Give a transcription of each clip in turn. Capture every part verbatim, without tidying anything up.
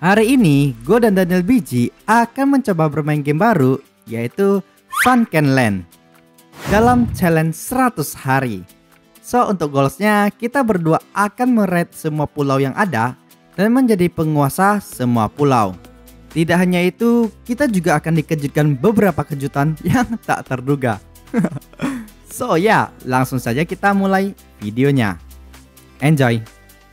Hari ini, gue dan Daniel Biji akan mencoba bermain game baru, yaitu Sunken Land dalam challenge seratus hari. So, untuk goalsnya, kita berdua akan meraid semua pulau yang ada dan menjadi penguasa semua pulau. Tidak hanya itu, kita juga akan dikejutkan beberapa kejutan yang tak terduga. So ya, langsung saja kita mulai videonya. Enjoy.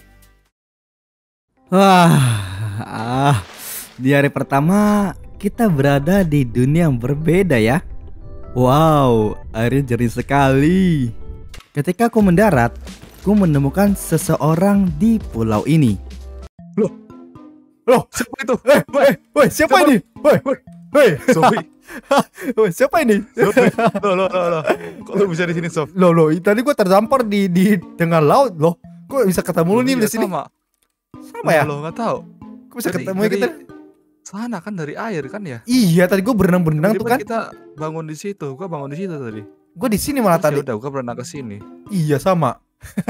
Wah. Ah, di hari pertama kita berada di dunia yang berbeda ya. Wow, airnya jernih sekali. Ketika aku mendarat, aku menemukan seseorang di pulau ini. Loh, loh, siapa itu? Eh, eh, woi, siapa ini? Woi, woi, woi, Sofi. woi, siapa ini? Loh, loh, loh, loh. Kok lu bisa di sini, Sof? Loh, loh, tadi gua terdampar di di tengah laut loh. Kok bisa ketemu lu nih di sini? Sama. Sama ya? Lo nggak tahu. Kok bisa Dari- ketemu ya dari kita? Sana kan dari air kan ya? Iya, tadi gua berenang-berenang tuh Tiba-tiba kan. kita bangun di situ. Gua bangun di situ tadi. Gua di sini malah tadi. Udah, gua berenang ke sini. Iya, sama.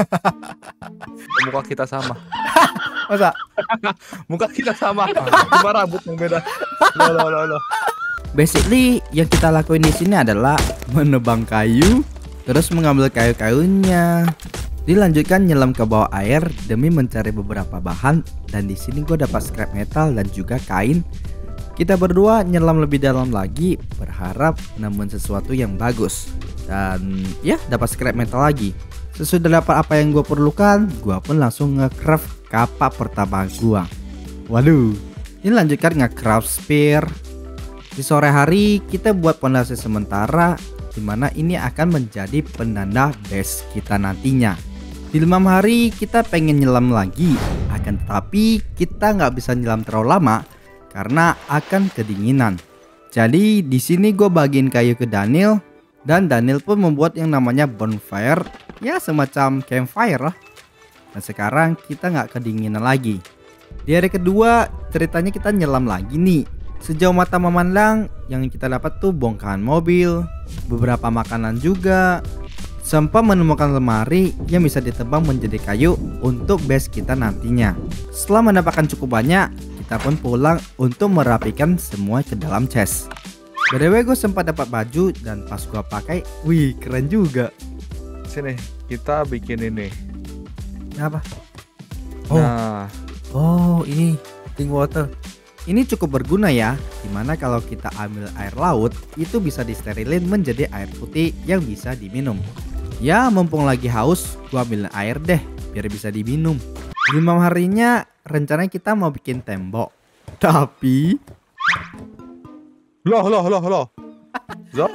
Muka kita sama. Masa? Muka kita sama. Cuma rambut yang beda. Loh, loh, loh, loh. Basically yang kita lakuin di sini adalah menebang kayu, terus mengambil kayu-kayunya, dilanjutkan nyelam ke bawah air demi mencari beberapa bahan. Dan di sini gue dapat scrap metal dan juga kain. Kita berdua nyelam lebih dalam lagi, berharap nemuin sesuatu yang bagus. Dan ya dapat scrap metal lagi. Sesudah dapat apa yang gue perlukan, gue pun langsung nge-craft kapak pertama gue. Waduh, ini lanjutkan nge-craft spear. Di sore hari kita buat pondasi sementara, dimana ini akan menjadi penanda base kita nantinya. Di malam hari kita pengen nyelam lagi, akan tetapi kita nggak bisa nyelam terlalu lama karena akan kedinginan. Jadi di sini gue bagiin kayu ke Daniel, dan Daniel pun membuat yang namanya bonfire, ya semacam campfire lah. Dan sekarang kita nggak kedinginan lagi. Di hari kedua ceritanya kita nyelam lagi nih. Sejauh mata memandang yang kita dapat tuh bongkahan mobil, beberapa makanan juga, sampai menemukan lemari yang bisa ditebang menjadi kayu untuk base kita nantinya. Setelah mendapatkan cukup banyak, kita pun pulang untuk merapikan semua ke dalam chest. By the way, gue sempat dapat baju dan pas gue pakai, wih keren juga. Sini, kita bikin ini. Apa? Oh, Nah, oh ini drink water. Ini cukup berguna ya, dimana kalau kita ambil air laut itu bisa disterilin menjadi air putih yang bisa diminum. Ya mumpung lagi haus, gua ambil air deh biar bisa diminum. Di malam harinya rencananya kita mau bikin tembok, tapi loh, loh, loh, loh. Zof,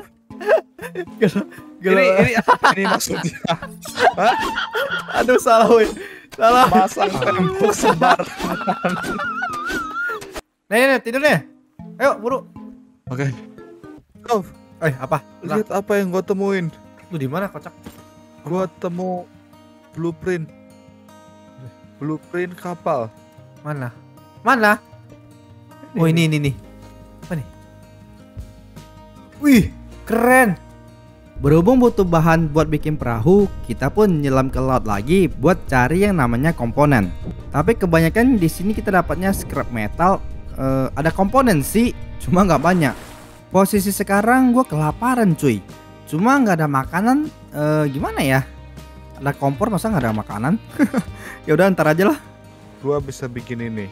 ini, ini apa ini maksudnya? Hah? aduh salah woi, salah. Pasang tembok sembarangan. Nih nih tidur nih, ayo buru. Oke. Zof, Eh apa? lihat apa yang gua temuin. Lu di mana kocak? Gua temu blueprint. Blueprint kapal. Mana? Mana? Oh ini ini nih. Apa nih? Wih, keren. Berhubung butuh bahan buat bikin perahu, kita pun nyelam ke laut lagi buat cari yang namanya komponen. Tapi kebanyakan di sini kita dapatnya scrap metal. Eh, ada komponen sih, cuma nggak banyak. Posisi sekarang gue kelaparan cuy. Cuma nggak ada makanan. Eh, gimana ya? Ada kompor masa nggak ada makanan? Ya udah ntar aja lah. Gua bisa bikin ini.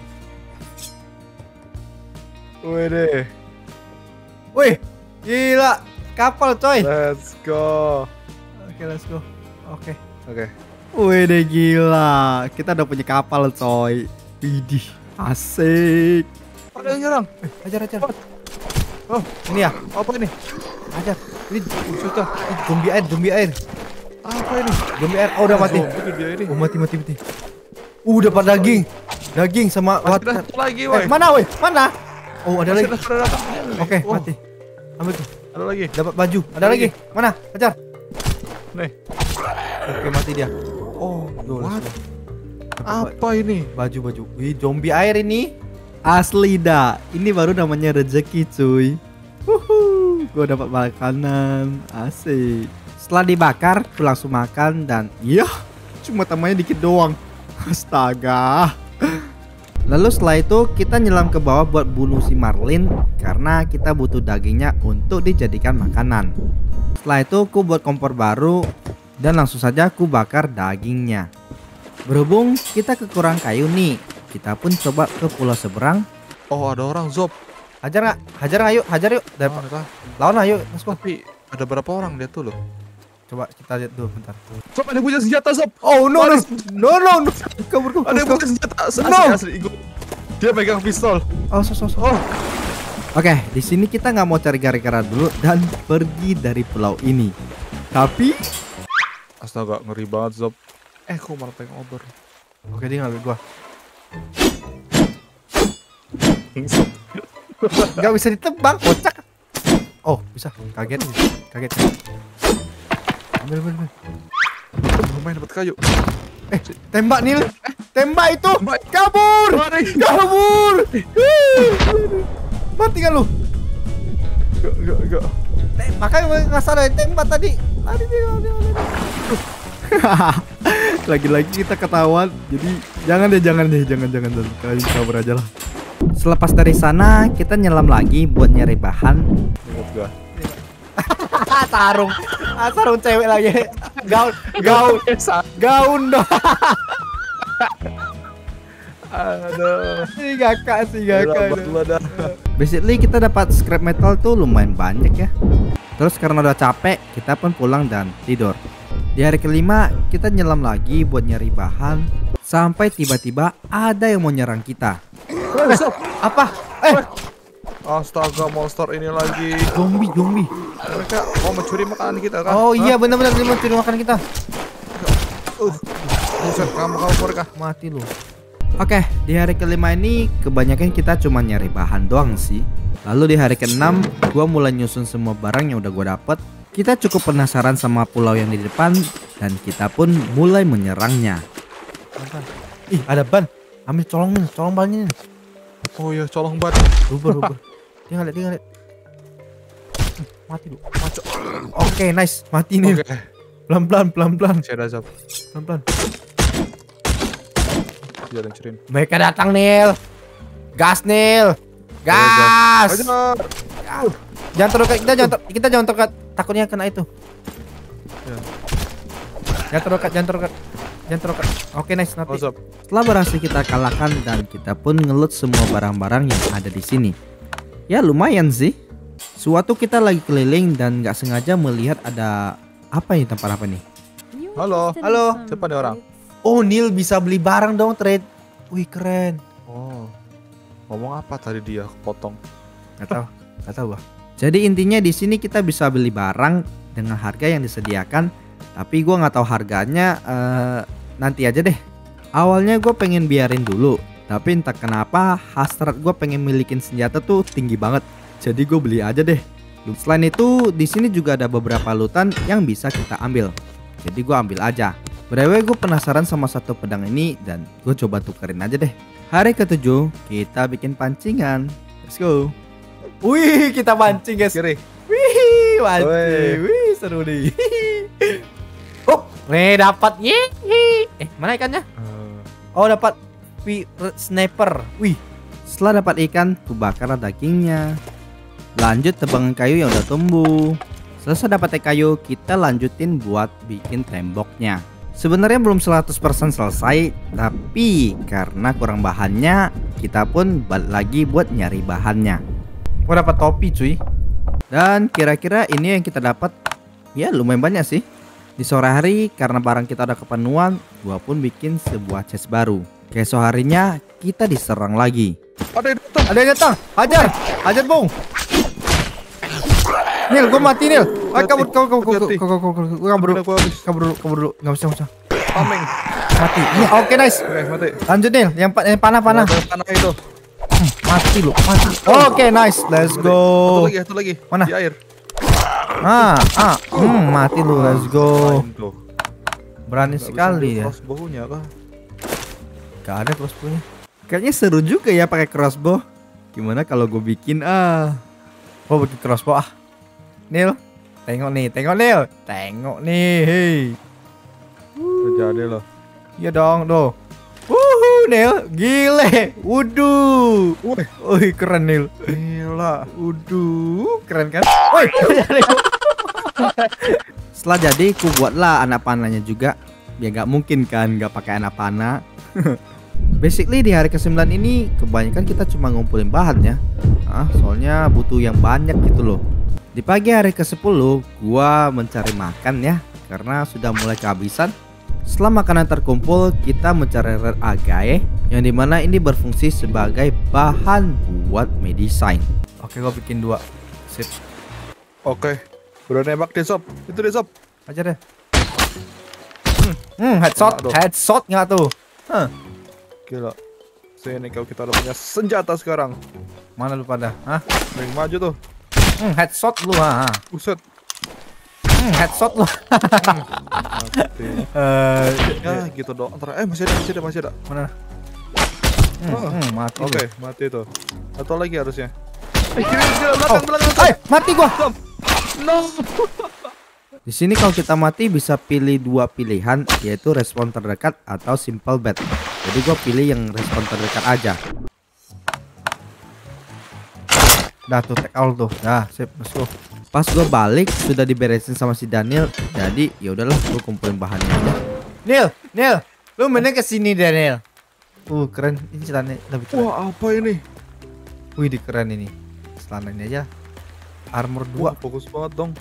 Wede, Wih, gila, kapal coy. let's go. Oke, let's go. Oke. Oke. Wih, deh gila. Kita udah punya kapal coy. Widih, asik. Ada yang nyerang. Eh, ajar ajar. Oh, Ini ya, apa ini? ajar. Ini Sudah. ini zombie air, zombie air. Apa ini? Zombie air. Oh, udah mati. Oh, dia ini. Oh, mati mati mati. Uh, dapat daging. Daging sama Masih wat. ada lagi, Eh, woi. mana woi? Mana? Oh, ada Masih lagi. ada, ada, ada. Oke, Oh, mati. Ambil tuh. Ada lagi. Dapat baju. Ada Ada lagi. lagi. Mana? Ajar. Nih. Oke, mati dia. Oh, Tuh, what? let's go. Dapat Apa ini? baju-baju. Wih, zombie air ini. Asli dah. Ini baru namanya rezeki, cuy. Wuhu, gue dapat makanan. Asik. Setelah dibakar, gue langsung makan dan iya, cuma tambahnya dikit doang. Astaga. Lalu setelah itu kita nyelam ke bawah buat bunuh si marlin karena kita butuh dagingnya untuk dijadikan makanan. Setelah itu aku buat kompor baru dan langsung saja aku bakar dagingnya. Berhubung kita kekurangan kayu nih, kita pun coba ke pulau seberang. Oh, ada orang Zob. Hajar nggak? Hajar nggak? Ayo, hajar yuk. Dan Oh, lawan ayo, let's go. tapi ada berapa orang dia tuh loh? Coba kita lihat dulu bentar. Zob, ada yang punya senjata Zob. Oh no no no no no. Kabur kabur. Ada yang punya senjata asli No. asli. Ikut. Dia pegang pistol. Oh so so so. Oh, Oke, di sini kita nggak mau cari gara-gara dulu dan pergi dari pulau ini. Tapi, astaga, ngeri banget Zob. Eh, kok malah pegang obor. oke dia ngambil gua. Zob. Nggak bisa ditebang, kocak. Oh bisa, kaget nih, kaget. Ambil ambil ambil. Lumayan dapat kayu. Eh, tembak Nil, tembak itu, Tembak. kabur, Lari. kabur. Mati kan lu? Enggak, enggak, enggak. Eh, makanya nggak salah tembak tadi. Lari dia, lari, lari. Lagi-lagi kita ketahuan, jadi jangan deh, jangan deh, jangan jangan deh. Kalian kabur aja lah. Selepas dari sana, kita nyelam lagi buat nyari bahan. Ingat gua. Sarung, ah, sarung cewek lagi. Gaun, gaun, gaun dong. Aduh. Si gakak, si Gila, gakak. batu ada. Basically kita dapat scrap metal tuh lumayan banyak ya. Terus karena udah capek, kita pun pulang dan tidur. Di hari kelima, kita nyelam lagi buat nyari bahan. Sampai tiba-tiba ada yang mau nyerang kita. Eh, Zob. Apa? Eh, Astaga, monster ini lagi. zombie, zombie. Mereka mau mencuri makanan kita kan? Oh iya benar-benar dia mau curi makan kita. Uh, buset, kamu kabur kah? Mati lu. Oke, di hari kelima ini kebanyakan kita cuma nyari bahan doang sih. Lalu di hari keenam, gua mulai nyusun semua barang yang udah gua dapet. Kita cukup penasaran sama pulau yang di depan dan kita pun mulai menyerangnya. Ih, ada ban. Ambil colong nih, colong bannya nih. Oh iya, colong ban. Rubber, rubber. Tinggal lihat, tinggal lihat. Hmm, Mati lu. Macok. Oke, nice. Mati nih. Oke, Pelan-pelan, pelan-pelan. saya ada Zob. Pelan-pelan. Dia ada yang curin. Mereka datang, Nil. Gas, Nil. Gas. Ajar. Jangan terdekat, kita jangan ter- kita jangan terdekat. Takutnya kena itu. Ya. Jangan terdekat, jangan terdekat. Jangan terdekat. Oke, nice. Oh, Nanti. Zob. Setelah berhasil kita kalahkan dan kita pun ngelut semua barang-barang yang ada di sini. Ya lumayan sih. Suatu kita lagi keliling dan nggak sengaja melihat ada apa nih, tempat apa nih? Halo. Halo. Siapa nih orang? Oh, Nil bisa beli barang dong, trade. Wih, keren. Oh. Ngomong apa tadi dia potong? Gak tahu, gak tahu gua. Jadi intinya di sini kita bisa beli barang dengan harga yang disediakan, tapi gua nggak tahu harganya. eh, nanti aja deh. Awalnya gue pengen biarin dulu, tapi entah kenapa hasrat gue pengen milikin senjata tuh tinggi banget. Jadi gue beli aja deh. Selain itu di sini juga ada beberapa lutan yang bisa kita ambil. Jadi gue ambil aja. By the way, gue penasaran sama satu pedang ini dan gue coba tukerin aja deh. Hari ketujuh kita bikin pancingan. Let's go. Wih, kita pancing guys. Kiri. Wih, pancing. Wih. Wih, seru nih. Oh, nih dapat. Yeay. Eh, mana ikannya? Eh, Oh, dapat pi- sniper. Wih. Setelah dapat ikan, ku bakar dagingnya. Lanjut tebangan kayu yang udah tumbuh. Selesai dapat kayu, kita lanjutin buat bikin temboknya. Sebenarnya belum seratus persen selesai, tapi karena kurang bahannya, kita pun balik lagi buat nyari bahannya. Oh, dapat topi cuy. Dan kira-kira ini yang kita dapat. Ya lumayan banyak sih. Di sore hari karena barang kita udah kepenuhan, gua pun bikin sebuah chest baru. Keesok harinya kita diserang lagi. Ada yang datang. Ada yang datang. Hajar. Hajar, Bung. Nil, gua mati, Nil. Ah, kabur, kabur, kabur, kabur, Hati-hati. kabur, kabur, kabur, kabur, kabur, Udah gua habis. kabur dulu, kabur dulu. Enggak usah, enggak usah. Tameng. Mati. Iya, oke, nice. Oke, mati. Lanjut, Nil. Yang pa- yang panah-panah. Ada panah itu. Mati lu, mati. Oke, nice. Let's Satu go. lagi, satu lagi. Mana? Di air. Ah, ah. Hmm, mati lu. Let's go. Main tuh. Berani Nggak bisa sekali ambil ya. crossbow-nya kah? Gak ada crossbow-nya. Kayaknya seru juga ya pakai crossbow. Gimana kalau gue bikin ah? Oh, bikin crossbow ah. Nil, tengok nih, tengok Nil, tengok nih, hei. Udah jadi loh. Iya dong, doh. Wuhu. Wuh, Nil, gile. Wuduh. Woi, Wih, keren Nil. gila. Wuduh, keren kan? Woi. Setelah jadi, ku buatlah anak panahnya juga. Ya nggak mungkin kan nggak pakai anak panah. Basically di hari kesembilan ini kebanyakan kita cuma ngumpulin bahan ya. Ah, soalnya butuh yang banyak gitu loh. Di pagi hari ke sepuluh gua mencari makan ya, karena sudah mulai kehabisan. Setelah makanan terkumpul, kita mencari rare agae yang dimana ini berfungsi sebagai bahan buat medicine. Oke, gua bikin dua. Sip. Oke, udah nembak deh sob. Itu deh sob. Aja deh. Hmm, hmm headshot, Kena tuh. headshot nggak tuh? Huh. Gila. Sini kalau kita udah punya senjata sekarang. Mana lu pada? Hah? Ring maju tuh. Hmm, headshot lu ah. Buset. Hmm, headshot lu. Mati. Eh, Ya gitu dong. Antara eh masih ada, masih ada, masih ada. mana? Hmm, Oh. hmm, mati. lu. Oke, mati tuh. Atau lagi harusnya. Eh, kiri, kiri, belakang, belakang. Eh, mati gua. No. Di sini kalau kita mati bisa pilih dua pilihan, yaitu respon terdekat atau simple bet. Jadi gua pilih yang respon terdekat aja. Dah tuh take all tuh. Dah, sip, let's go. Pas gua balik sudah diberesin sama si Daniel. Jadi ya udahlah, gua kumpulin bahannya aja. Nil, Nil, lu mainnya ke sini Daniel. Uh, keren. Ini celananya lebih keren. Wah, apa ini? Wih, di keren ini. Celananya aja. Armor Wah, dua. fokus banget dong.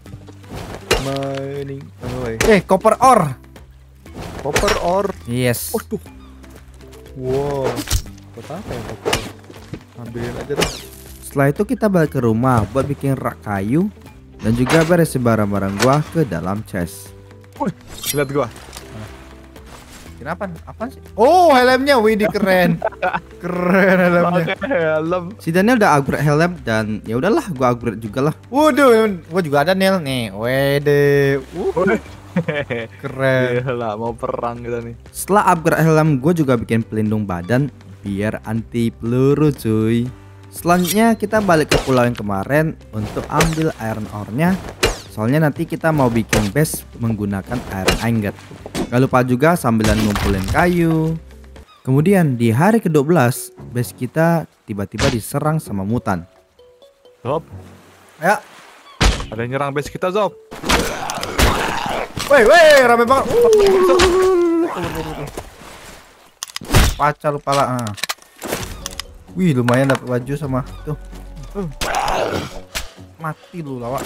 Mining away. Eh, copper ore. Copper ore. Yes. Oh tuh. Wow. Buat apa ya copper? Ambilin aja deh. Setelah itu kita balik ke rumah buat bikin rak kayu dan juga beresin barang-barang gua ke dalam chest. Wih, lihat gua. Kenapa? Apa sih? Oh, helmnya, wih, di keren. Keren helmnya. Pakai helm. Si Daniel udah upgrade helm dan ya udahlah, gua upgrade juga lah. Waduh, gua juga ada Nil nih. Wede. Uh, keren. Gila, mau perang kita nih. Setelah upgrade helm, gue juga bikin pelindung badan biar anti peluru cuy. Selanjutnya kita balik ke pulau yang kemarin untuk ambil iron ore-nya. Soalnya nanti kita mau bikin base menggunakan iron ingot. Gak lupa juga sambilan ngumpulin kayu. Kemudian di hari ke dua belas base kita tiba-tiba diserang sama mutan. Zob, Ya, ada yang nyerang base kita, Zob. woi woi rame banget. Pacar pala. Ah. Wih, lumayan dapat baju sama tuh. Uh. Mati lu lawak.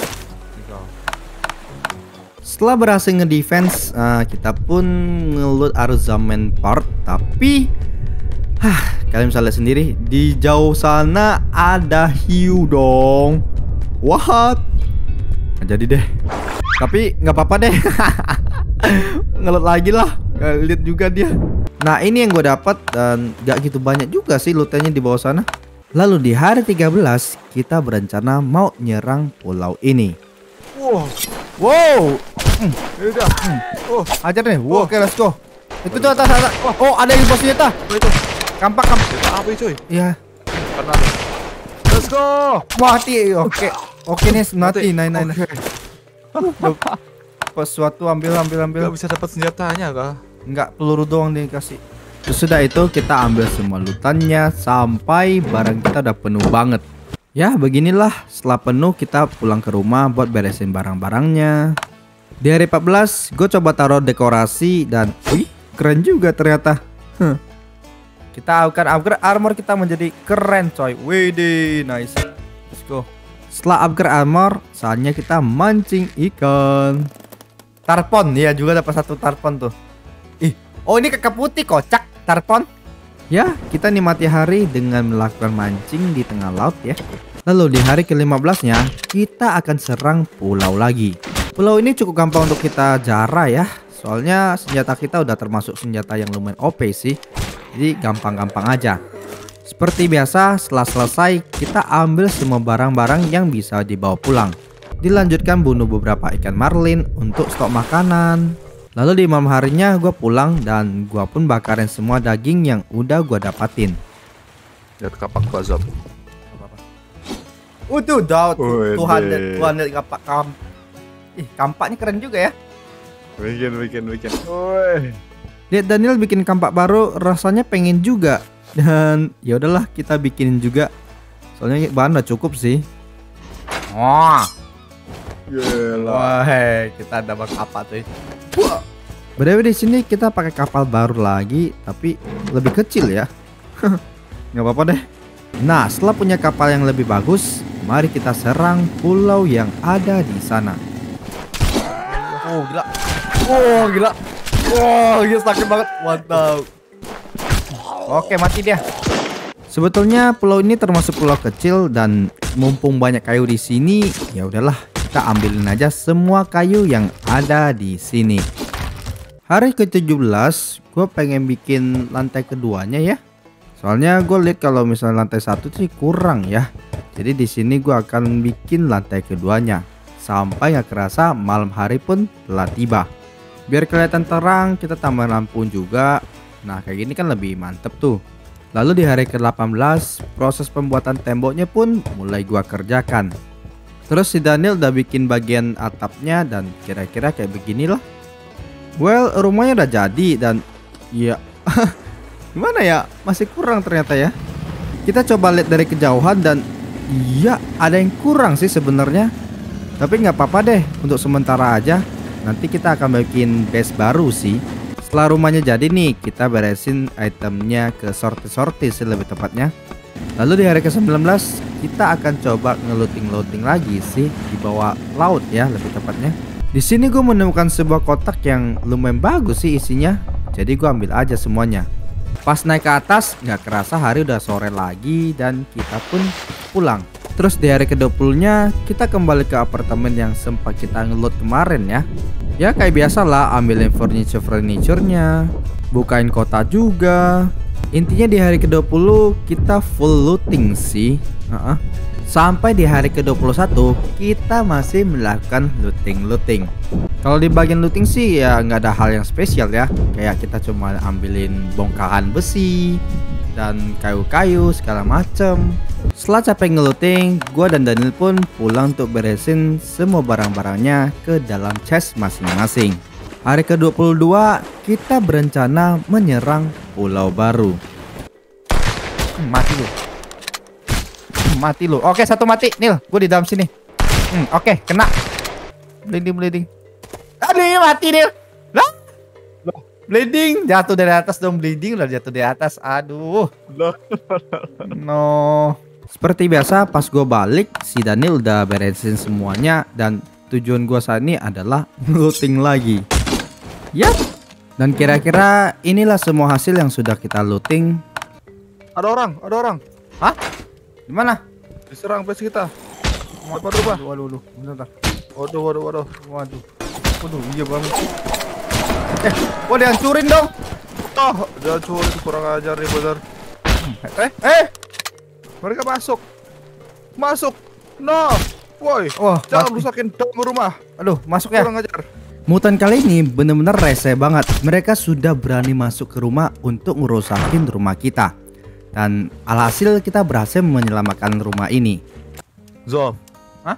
Setelah berhasil ngedefense, uh, kita pun ngeloot Arzaman part. Tapi, hah, kalian bisa lihat sendiri di jauh sana ada hiu dong. What? Nggak jadi deh. Tapi nggak apa-apa deh. Ngeloot lagi lah. Lihat juga dia. Nah, ini yang gue dapat dan gak gitu banyak juga sih lootnya di bawah sana. Lalu di hari tiga belas kita berencana mau nyerang pulau ini. Wow, Wow. Hmm, ini dia. hmm. Oh, Ajar nih. Wow, oke, let's go. Itu tuh atas, atas. Oh, ada yang bos senjata. apa itu? Kampak, kampak. Kita apa cuy? Iya. Karena let's go. Mati. Oke. Oke nih, mati. Nah, nah, nah. Oke. Sesuatu ambil, ambil, ambil. Gak bisa dapat senjatanya kah? Enggak, peluru doang dikasih. Sesudah itu kita ambil semua lutannya sampai barang kita udah penuh banget. Ya beginilah, setelah penuh kita pulang ke rumah buat beresin barang-barangnya. Di hari empat belas gue coba taruh dekorasi dan wih, keren juga ternyata. Huh. Kita akan upgrade armor kita menjadi keren coy. Widih, nice. Let's go. Setelah upgrade armor, saatnya kita mancing ikan. Tarpon, ya juga dapat satu tarpon tuh. Ih, oh ini kakak putih kocak tarpon. Ya, kita nikmati hari dengan melakukan mancing di tengah laut ya. Lalu di hari ke lima belas-nya kita akan serang pulau lagi. Pulau ini cukup gampang untuk kita jarah ya. Soalnya senjata kita udah termasuk senjata yang lumayan O P sih. Jadi gampang-gampang aja. Seperti biasa, setelah selesai kita ambil semua barang-barang yang bisa dibawa pulang. Dilanjutkan bunuh beberapa ikan marlin untuk stok makanan. Lalu di malam harinya gue pulang dan gue pun bakarin semua daging yang udah gue dapatin. Lihat kapak gua, Zob. Udah, daud Wede. Tuhan Tuhan lihat kapak kam. Ih, kampaknya keren juga ya. Bikin, bikin, bikin. Woi. Lihat Daniel bikin kampak baru, rasanya pengen juga. Dan ya udahlah kita bikinin juga. Soalnya bahan udah cukup sih. Wah. Gila. Wah, hey, kita dapat apa tuh? Wah. By the way, di sini kita pakai kapal baru lagi, tapi lebih kecil ya. Nggak apa-apa deh. Nah, setelah punya kapal yang lebih bagus, mari kita serang pulau yang ada di sana. Oh gila. Oh gila. Oh gila, sakit banget. Mantap. Oke, mati dia. Sebetulnya pulau ini termasuk pulau kecil dan mumpung banyak kayu di sini, ya udahlah kita ambilin aja semua kayu yang ada di sini. Hari ke tujuh belas, gue pengen bikin lantai keduanya ya. Soalnya gue lihat kalau misalnya lantai satu sih kurang ya. Jadi di sini gue akan bikin lantai keduanya. Sampai gak kerasa malam hari pun telah tiba. Biar kelihatan terang, kita tambah lampu juga. Nah kayak gini kan lebih mantep tuh. Lalu di hari ke delapan belas, proses pembuatan temboknya pun mulai gua kerjakan. Terus si Daniel udah bikin bagian atapnya dan kira-kira kayak beginilah. Well, rumahnya udah jadi dan ya gimana ya, masih kurang ternyata ya. Kita coba lihat dari kejauhan dan iya ada yang kurang sih sebenarnya. Tapi nggak apa-apa deh, untuk sementara aja. Nanti kita akan bikin base baru sih. Setelah rumahnya jadi nih, kita beresin itemnya ke sorti-sorti sih lebih tepatnya. Lalu di hari ke sembilan belas, kita akan coba ngeluting-luting lagi sih di bawah laut ya lebih tepatnya. Di sini gue menemukan sebuah kotak yang lumayan bagus sih isinya. Jadi gue ambil aja semuanya. Pas naik ke atas, nggak kerasa hari udah sore lagi dan kita pun pulang. Terus di hari ke dua puluh-nya, kita kembali ke apartemen yang sempat kita ngeloot kemarin ya. Ya kayak biasa lah, ambilin furniture-furniturnya, bukain kota juga. Intinya di hari ke dua puluh kita full looting sih. uh-uh. Sampai di hari ke dua puluh satu kita masih melakukan looting-looting. Kalau di bagian looting sih ya nggak ada hal yang spesial ya. Kayak kita cuma ambilin bongkahan besi dan kayu-kayu segala macem. Setelah capek ngeluting, gue dan Daniel pun pulang untuk beresin semua barang-barangnya ke dalam chest masing-masing. Hari ke dua puluh dua, kita berencana menyerang pulau baru. Hmm, mati lu. Hmm, mati lu. Oke, satu mati. Nil, gue di dalam sini. Hmm, oke, kena. Bleeding, bleeding. Aduh, mati Nil. Lah. Bleeding. Jatuh dari atas dong, bleeding udah jatuh di atas. Aduh. No. Seperti biasa pas gue balik, si Daniel udah beresin semuanya. Dan tujuan gue saat ini adalah looting lagi. Yap. Dan kira-kira inilah semua hasil yang sudah kita looting. Ada orang, ada orang. Hah? Gimana? Diserang base kita. Depan rumah. Waduh, waduh, bentar. Waduh, waduh, waduh. Waduh. Waduh, iya banget. Eh, gua dihancurin dong. Oh, jangan curi, kurang ajar nih bener. Eh, eh. Mereka masuk. Masuk. No. Woi, Wah, jangan mati. rusakin dalam rumah. Aduh, masuk ya. Kurang ajar. Mutan kali ini bener-bener rese banget. Mereka sudah berani masuk ke rumah untuk ngerusakin rumah kita. Dan alhasil kita berhasil menyelamatkan rumah ini. Zom. Hah?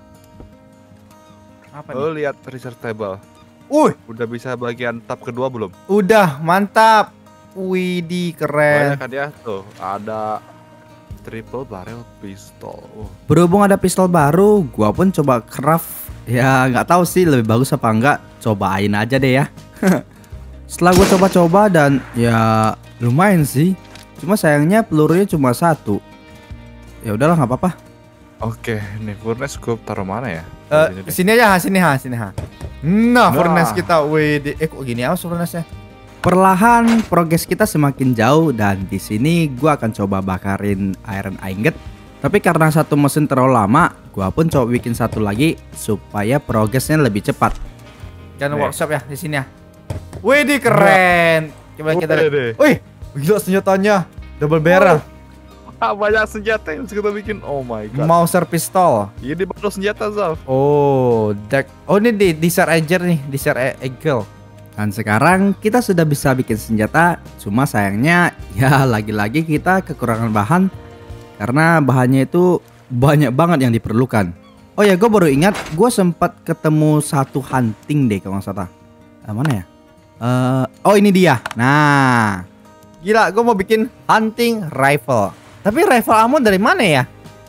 Apa Lo nih? lihat research table. Uy, Udah bisa bagian tab kedua belum? udah mantap. Widih, keren. Banyak kan ya? Tuh, ada triple barrel pistol. Oh. Berhubung ada pistol baru, gua pun coba craft. Ya nggak tahu sih lebih bagus apa enggak. Cobain aja deh ya. Setelah gue coba-coba dan ya lumayan sih. Cuma sayangnya pelurunya cuma satu. Ya udahlah nggak apa-apa. Oke, nih furnace gue taruh mana ya? Eh, Sini deh. sini aja, ha, sini ha, sini ha. Nah, Nah. furnace kita, wih, eh kok gini aja furnace-nya. Perlahan progres kita semakin jauh dan di sini gua akan coba bakarin iron ingot. Tapi karena satu mesin terlalu lama, gua pun coba bikin satu lagi supaya progresnya lebih cepat. Jangan Nih. workshop ya di sini ya. Wih, di keren. Coba kita lihat. Wih, Wih, gila senjatanya. Double barrel. ah, banyak senjata yang bisa kita bikin. Oh my god. Mauser pistol. Ini baru senjata, Zaf. Oh, deck. Oh, ini di Desert Eagle nih, Desert Eagle. Dan sekarang kita sudah bisa bikin senjata. Cuma sayangnya ya lagi-lagi kita kekurangan bahan. Karena bahannya itu banyak banget yang diperlukan. Oh ya, gue baru ingat gue sempat ketemu satu hunting deh kalau nggak salah. Ah, mana ya? Eh, oh ini dia. Nah, gila, gue mau bikin hunting rifle. Tapi rifle ammo dari mana ya?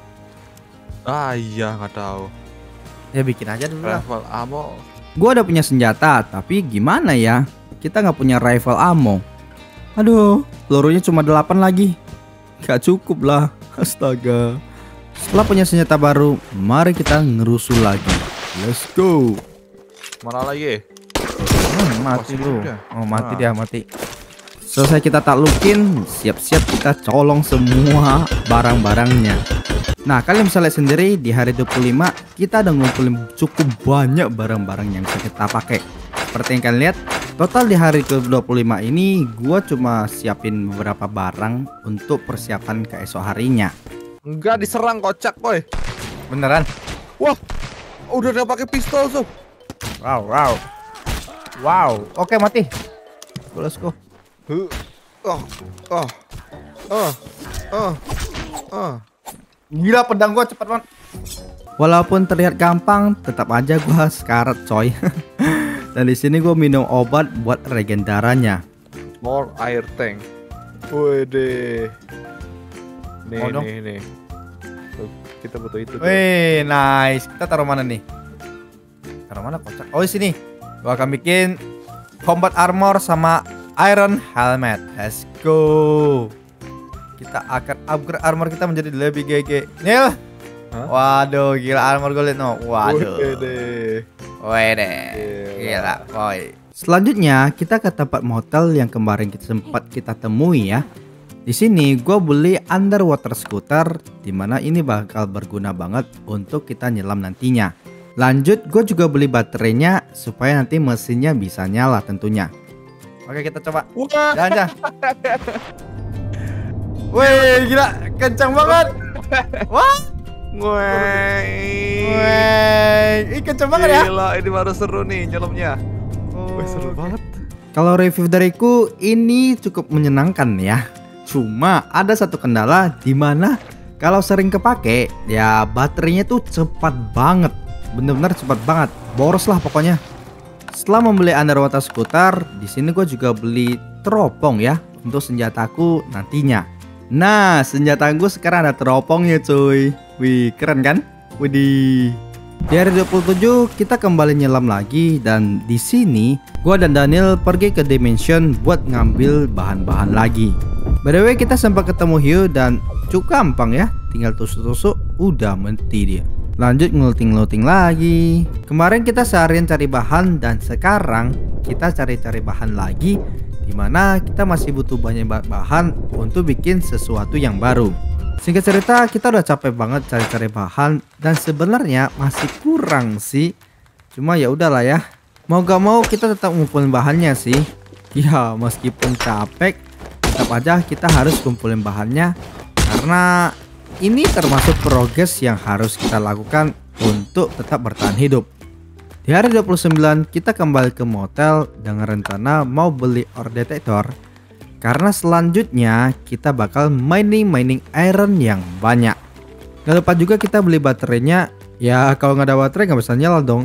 Ah iya nggak tahu. Ya bikin aja dulu lah. Rifle ammo. Gue udah punya senjata, tapi gimana ya? Kita nggak punya rifle ammo. Aduh, pelurunya cuma delapan lagi. Gak cukup lah. Astaga. Setelah punya senjata baru, mari kita ngerusuh lagi. Let's go. Mana lagi? Hmm, mati Oh, lu. sudah. Oh, mati Nah. dia, mati. Selesai kita taklukin, siap-siap kita colong semua barang-barangnya. Nah, kalian bisa lihat sendiri di hari dua puluh lima kita udah ngumpulin cukup banyak barang-barang yang bisa kita pakai. Seperti yang kalian lihat, total di hari ke dua puluh lima ini gua cuma siapin beberapa barang untuk persiapan keesok harinya. Enggak diserang kocak boy. Beneran? Wah, udah udah pakai pistol tuh. Wow, wow. Wow, oke mati. Let's go. Huh. Oh, oh, oh, oh, oh. Gila, pedang gua cepet banget. Walaupun terlihat gampang, tetap aja gua sekarat coy. Dan di sini gua minum obat buat regen darahnya. More air tank. Wede. Nih, Mau dong? nih, nih. Tuh, kita butuh itu. Tuh. Wih, nice. Kita taruh mana nih? Taruh mana kocak? Oh, di sini. Gua akan bikin combat armor sama iron helmet. Let's go. Kita akan upgrade armor kita menjadi lebih G G. Nil. Hah? Waduh, gila armor gue liat no. Waduh. Wede. Wede. Gila. Gila, boy. Selanjutnya kita ke tempat motel yang kemarin kita sempat kita temui ya. Di sini gue beli underwater scooter, dimana ini bakal berguna banget untuk kita nyelam nantinya. Lanjut, gue juga beli baterainya supaya nanti mesinnya bisa nyala tentunya. Oke, kita coba. Wah. Jangan, jangan. Wih, gila, kencang banget. Wah, Woi. wih, ih kencang banget ya. Gila, ini baru seru nih nyelamnya. Wih, seru Oke. banget. Kalau review dariku ini cukup menyenangkan ya. Cuma ada satu kendala di mana kalau sering kepake ya baterainya tuh cepat banget. Bener-bener cepat banget. Boros lah pokoknya. Setelah membeli underwater scooter, di sini gue juga beli teropong ya untuk senjataku nantinya. Nah, senjata gue sekarang ada teropongnya cuy. Wih, keren kan? Widih. Di hari dua puluh tujuh kita kembali nyelam lagi dan di sini gua dan Daniel pergi ke Dimension buat ngambil bahan-bahan lagi. By the way, kita sempat ketemu hiu dan cukup gampang ya, tinggal tusuk-tusuk udah mati dia. Lanjut ngeluting-ngeluting lagi. Kemarin kita seharian cari bahan dan sekarang kita cari-cari bahan lagi, dimana kita masih butuh banyak bahan untuk bikin sesuatu yang baru. Singkat cerita, kita udah capek banget cari-cari bahan dan sebenarnya masih kurang sih. Cuma ya udahlah ya. Mau gak mau kita tetap ngumpulin bahannya sih. Ya meskipun capek, tetap aja kita harus kumpulin bahannya karena ini termasuk progres yang harus kita lakukan untuk tetap bertahan hidup. Di hari dua puluh sembilan kita kembali ke motel dengan rencana mau beli ore detector. Karena selanjutnya kita bakal mining-mining iron yang banyak. Gak lupa juga kita beli baterainya. Ya kalau nggak ada baterai nggak bisa nyala dong.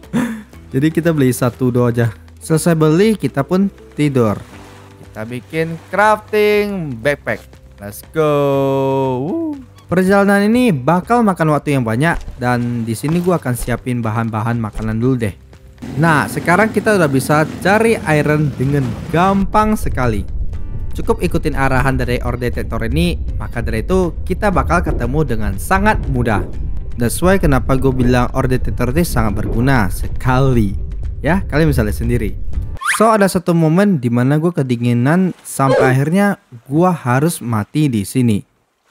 Jadi kita beli satu dua aja. Selesai beli kita pun tidur. Kita bikin crafting backpack. Let's go. Woo. Perjalanan ini bakal makan waktu yang banyak dan di sini gua akan siapin bahan-bahan makanan dulu deh. Nah sekarang kita udah bisa cari iron dengan gampang sekali. Cukup ikutin arahan dari ore detector ini, maka dari itu kita bakal ketemu dengan sangat mudah. That's why kenapa gue bilang ore detector ini sangat berguna sekali. Ya, kalian bisa lihat sendiri. So ada satu momen dimana gue kedinginan sampai akhirnya gue harus mati di sini.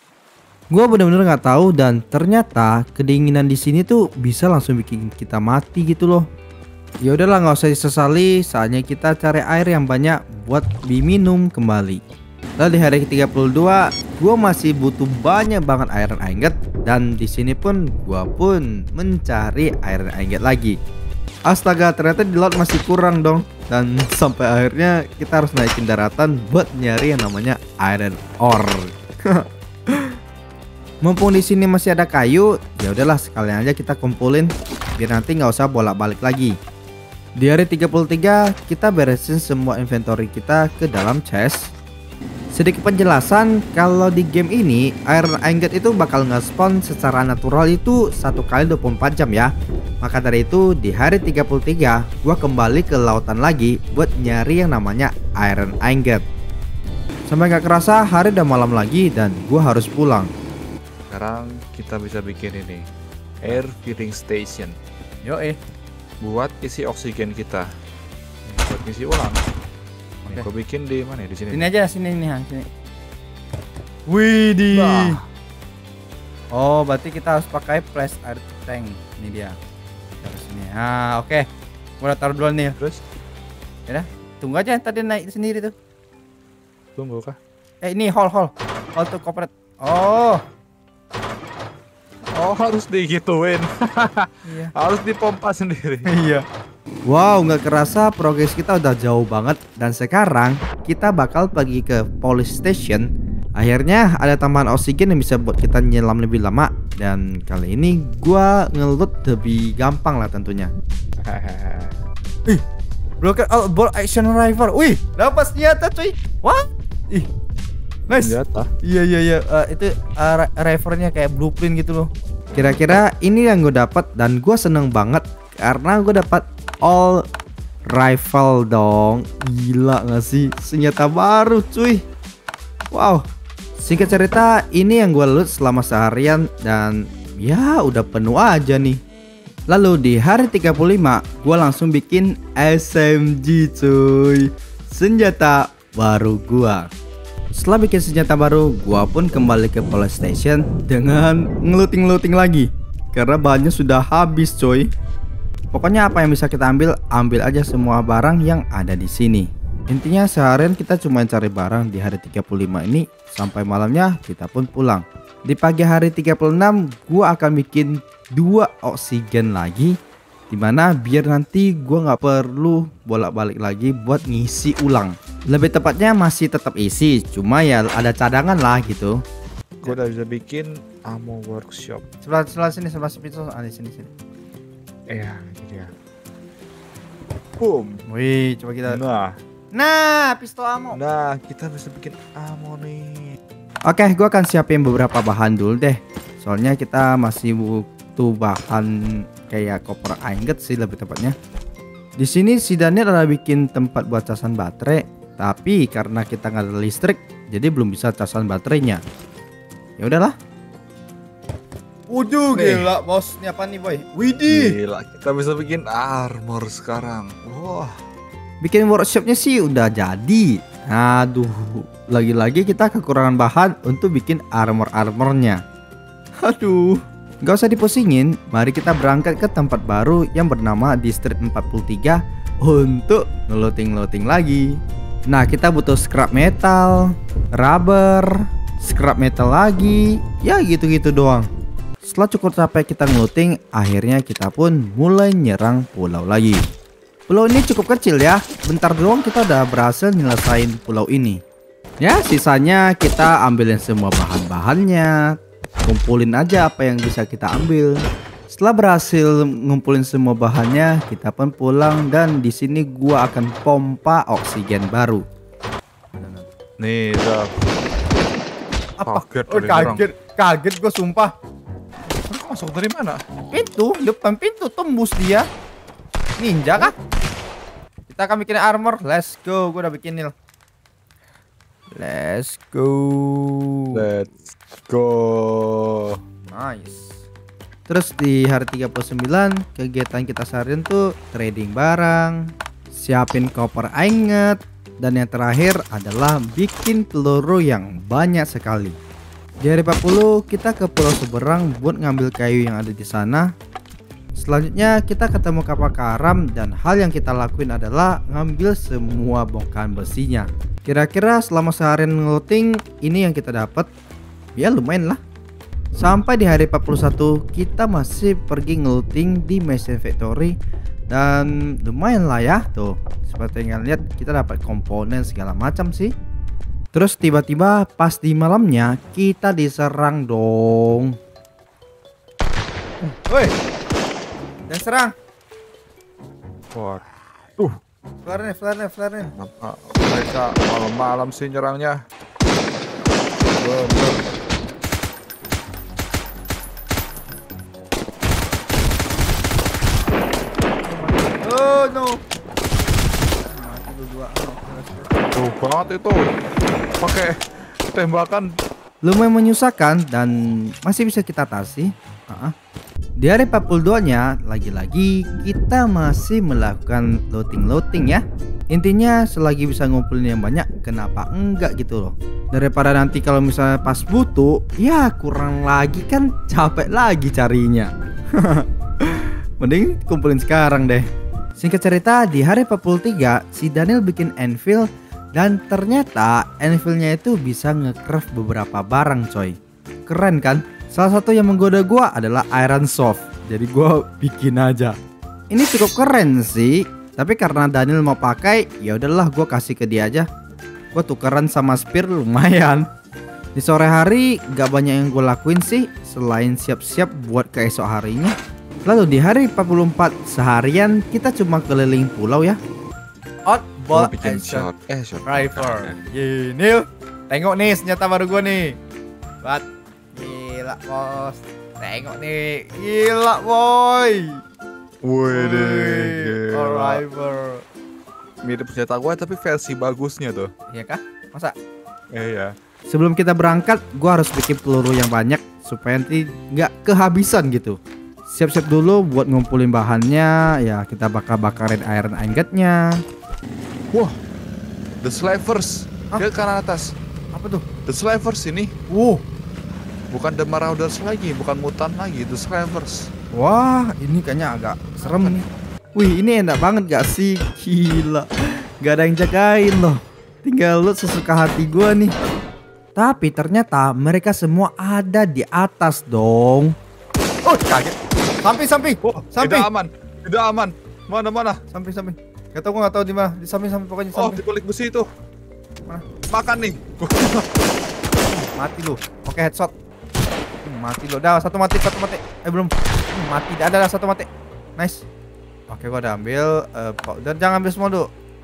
Gue bener-bener nggak tahu dan ternyata kedinginan di sini tuh bisa langsung bikin kita mati gitu loh. Ya udahlah, nggak usah disesali, saatnya kita cari air yang banyak buat diminum kembali. Lalu di hari ke tiga puluh dua, gue masih butuh banyak banget iron ingot dan di sini pun gue pun mencari iron ingot lagi. Astaga, ternyata di laut masih kurang dong dan sampai akhirnya kita harus naikin daratan buat nyari yang namanya iron ore. Mumpung di sini masih ada kayu, ya udahlah sekalian aja kita kumpulin biar nanti nggak usah bolak-balik lagi. Di hari tiga puluh tiga kita beresin semua inventory kita ke dalam chest. Sedikit penjelasan, kalau di game ini iron ingot itu bakal nge-spawn secara natural itu satu kali dua puluh empat jam ya. Maka dari itu di hari tiga puluh tiga gua kembali ke lautan lagi buat nyari yang namanya iron ingot. Sampai gak kerasa hari udah malam lagi dan gua harus pulang. Sekarang kita bisa bikin ini air filling station. Yo eh Buat isi oksigen kita. Ini buat isi ulang. Ini Oke. gua bikin di mana ya? Di sini. Sini aja, sini nih, sini. Widih. Bah. Oh, berarti kita harus pakai flash air tank. Ini dia. Taruh sini. Ah, oke. Gua udah taruh dulu nih. Terus Ya dah, tunggu aja tadi naik sendiri tuh. tunggu kah? Eh, ini hall hall. Hall to cooperate. Oh. Oh, harus digituin. Iya. Harus dipompa sendiri. Iya. Wow, nggak kerasa progres kita udah jauh banget dan sekarang kita bakal pergi ke police station. Akhirnya ada tambahan oksigen yang bisa buat kita nyelam lebih lama dan kali ini gua ngeloot lebih gampang lah tentunya. Ih, broken out bolt action rifle. Wih, dapat senjata cuy. What? Ih. Nice. Senjata. Iya iya iya, uh, itu uh, rifle-nya kayak blueprint gitu loh. Kira-kira ini yang gue dapat dan gue seneng banget karena gue dapat all rifle dong. Gila gak sih, senjata baru cuy. Wow. Singkat cerita, ini yang gue loot selama seharian dan ya udah penuh aja nih. Lalu di hari tiga puluh lima gue langsung bikin S M G cuy, senjata baru gua. Setelah bikin senjata baru, gua pun kembali ke police station dengan ngeluting-ngeluting lagi karena bahannya sudah habis coy. Pokoknya apa yang bisa kita ambil, ambil aja semua barang yang ada di sini. Intinya seharian kita cuma cari barang di hari tiga puluh lima ini sampai malamnya kita pun pulang. Di pagi hari tiga puluh enam gua akan bikin dua oksigen lagi, dimana biar nanti gua nggak perlu bolak-balik lagi buat ngisi ulang. Lebih tepatnya masih tetap isi, cuma ya ada cadangan lah gitu. Gue udah bisa bikin ammo workshop. Sebelah sebelah sini, sebelah pistol, ah di sini sini. Iya, ini dia. Boom. Wih, coba kita. Nah, Nah, pistol ammo. nah kita bisa bikin ammo nih. Oke, gua akan siapin beberapa bahan dulu deh. Soalnya kita masih butuh bahan kayak copper ingot sih lebih tepatnya. Di sini si Daniel udah bikin tempat buat casan baterai. Tapi karena kita nggak ada listrik, jadi belum bisa casan baterainya. Ya udahlah. Waduh, Nih. gila bos. Ini apa nih boy? Widih. Gila, kita bisa bikin armor sekarang. Wah. Bikin workshopnya sih udah jadi. Aduh, lagi-lagi kita kekurangan bahan untuk bikin armor-armornya. Aduh, nggak usah dipusingin. Mari kita berangkat ke tempat baru yang bernama District empat puluh tiga untuk ngeloting-loting lagi. Nah, kita butuh scrap metal, rubber, scrap metal lagi, ya gitu-gitu doang. Setelah cukup capek kita ngeluting, akhirnya kita pun mulai nyerang pulau lagi. Pulau ini cukup kecil ya, bentar doang kita udah berhasil nyelesain pulau ini. Ya, sisanya kita ambilin semua bahan-bahannya, kumpulin aja apa yang bisa kita ambil. Setelah berhasil ngumpulin semua bahannya, kita pun pulang dan di sini gua akan pompa oksigen baru. Nih, Zak. Apa? Kaget, Oh, ada kaget, kaget gua sumpah. Masuk dari mana? Pintu, depan pintu tembus dia. Ninja kah? Kita akan bikin armor. Let's go, gua udah bikin nil. Let's go. Let's go. Nice. Terus di hari tiga puluh sembilan kegiatan kita seharian tuh trading barang, siapin koper ingot, dan yang terakhir adalah bikin peluru yang banyak sekali. Di hari empat puluh kita ke pulau seberang buat ngambil kayu yang ada di sana. Selanjutnya kita ketemu kapal karam dan hal yang kita lakuin adalah ngambil semua bongkahan besinya. Kira-kira selama seharian ngeloting ini yang kita dapat, ya lumayan lah. Sampai di hari empat puluh satu kita masih pergi ngeluting di Mission Factory dan lumayan lah ya tuh. Seperti yang kalian lihat kita dapat komponen segala macam sih. Terus tiba-tiba pas di malamnya kita diserang dong. Woi, dan serang. Wah, Uh, Flare nih, flare nih, flare nih. kenapa mereka malam-malam sih nyerangnya? Bener. Oh no. Tuh banget itu. Pakai tembakan. Lumayan menyusahkan dan masih bisa kita atasi. Uh-uh. Di hari empat puluh dua nya lagi-lagi kita masih melakukan loading-loading ya. Intinya selagi bisa ngumpulin yang banyak, kenapa enggak gitu loh. Daripada nanti kalau misalnya pas butuh, ya kurang lagi kan capek lagi carinya. Mending kumpulin sekarang deh. Singkat cerita, di hari empat puluh tiga si Daniel bikin anvil dan ternyata anvilnya itu bisa nge-craft beberapa barang coy. Keren kan? Salah satu yang menggoda gua adalah iron soft. Jadi gua bikin aja. Ini cukup keren sih. Tapi karena Daniel mau pakai, ya udahlah gua kasih ke dia aja. Gua tukeran sama spear lumayan. Di sore hari gak banyak yang gue lakuin sih selain siap-siap buat keesok harinya. Lalu di hari empat puluh empat seharian kita cuma keliling pulau ya. Oddball action eh shot rifle. Ini tengok nih senjata baru gue nih. Bat, gila bos. Tengok nih, gila boy. Wih deh, rifle. mirip senjata gue tapi versi bagusnya tuh. Iya kah? Masa? Eh ya. Sebelum kita berangkat, gue harus bikin peluru yang banyak supaya nanti nggak kehabisan gitu. Siap-siap dulu buat ngumpulin bahannya. Ya kita bakar-bakarin iron ingotnya. Wah, the slavers. Hah? Dia ke kanan atas. Apa tuh? The slavers ini. Wow. Bukan the marauders lagi, bukan mutan lagi, the slavers. Wah, ini kayaknya agak serem nih. Wih, ini enak banget gak sih? Gila, gak ada yang jagain loh. Tinggal lu sesuka hati gua nih. Tapi ternyata mereka semua ada di atas dong. Oh, kaget. Samping, samping. Oh, samping. tidak aman, tidak aman. Mana mana? Samping, samping. Gak tau, gua gak tau di mana. Di samping, samping pokoknya Oh, samping. di balik besi itu. Mana? Makan nih. Mati lu. Oke, headshot. Hmm, mati lu. Dah, satu mati, satu mati. Eh, belum. Hmm, mati. Dah, ada satu mati. Nice. Oke, gua udah ambil uh, powder. Jangan ambil semua dulu.